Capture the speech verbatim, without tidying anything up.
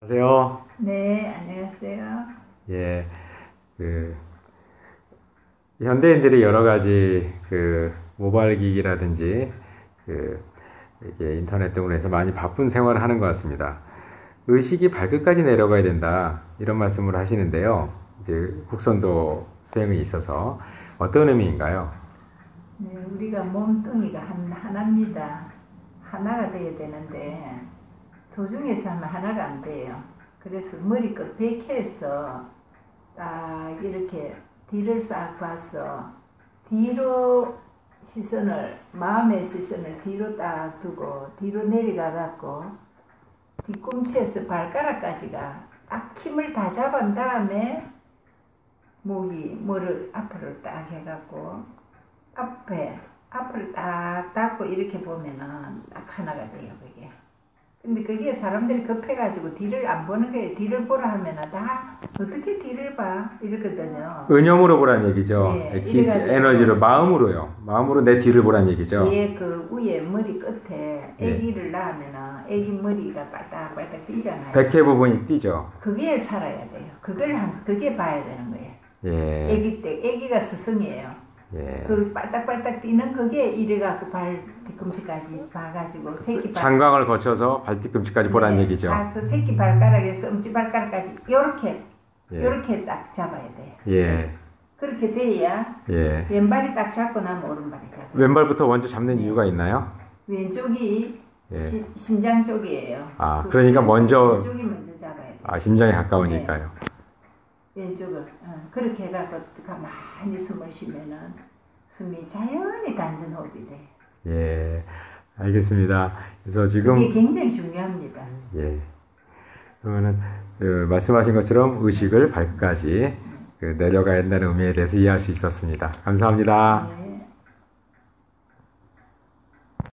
안녕하세요. 네, 안녕하세요. 예, 그 현대인들이 여러 가지 그 모바일 기기라든지 그 이게 인터넷 등으로 해서 많이 바쁜 생활을 하는 것 같습니다. 의식이 발끝까지 내려가야 된다 이런 말씀을 하시는데요. 이제 국선도 수행에 있어서 어떤 의미인가요? 네, 우리가 몸뚱이가 한, 하나입니다. 하나가 돼야 되는데 도중에서 하면 하나가 안 돼요. 그래서 머리끝 백해에서 딱 이렇게 뒤를 싹 봐서 뒤로 시선을, 마음의 시선을 뒤로 딱 두고 뒤로 내려가 갖고 뒤꿈치에서 발가락까지가 딱 힘을 다 잡은 다음에 목이 머리를 앞으로 딱 해갖고 앞에 앞을 딱 닫고 이렇게 보면은 딱 하나가 돼요, 그게. 근데 그게 사람들이 급해가지고 뒤를 안 보는 거예요. 뒤를 보라 하면은 다 어떻게 뒤를 봐 이러거든요. 은염으로 보라는 얘기죠. 네, 기, 에너지로, 마음으로요. 마음으로 내 뒤를 보라는 얘기죠. 예, 그 위에 머리 끝에 예. 아기를 낳으면은 아기 머리가 빨딱빨딱 뛰잖아요. 백회 부분이 뛰죠. 그게 살아야 돼요. 그걸 한, 그게 봐야 되는 거예요. 예. 아기 때, 아기가 스승이에요. 예. 그 빨딱빨딱 뛰는 그게 이래갖고 발 뒤꿈치까지 봐가지고 새끼 발 장강을 거쳐서 발 뒤꿈치까지 보라는 네, 얘기죠. 가서 새끼 발가락에서 엄지 발가락까지 요렇게 예. 요렇게 딱 잡아야 돼요. 예. 그렇게 돼야 예. 왼발이 딱 잡고 나면 오른발이 잡아요. 왼발부터 먼저 잡는 네. 이유가 있나요? 왼쪽이 예. 시, 심장 쪽이에요. 아, 그 그러니까 먼저 왼쪽이 먼저 잡아야 돼요. 아, 심장에 가까우니까요. 네. 왼쪽을 어, 그렇게 해갖고 가만히 숨을 쉬면은 숨이 자연히 단전 호흡이 돼. 예, 알겠습니다. 그래서 지금 이게 굉장히 중요합니다. 예, 그러면은 그 말씀하신 것처럼 의식을 발끝까지 그 내려가야 한다는 의미에 대해서 이해할 수 있었습니다. 감사합니다. 네.